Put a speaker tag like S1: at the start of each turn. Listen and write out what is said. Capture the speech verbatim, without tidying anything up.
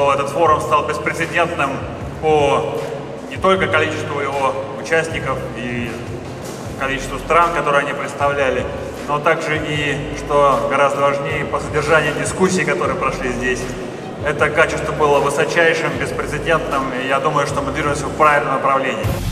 S1: что этот форум стал беспрецедентным по не только количеству его участников и количеству стран, которые они представляли, но также и, что гораздо важнее, по содержанию дискуссий, которые прошли здесь. Это качество было высочайшим, беспрецедентным, и я думаю, что мы движемся в правильном направлении.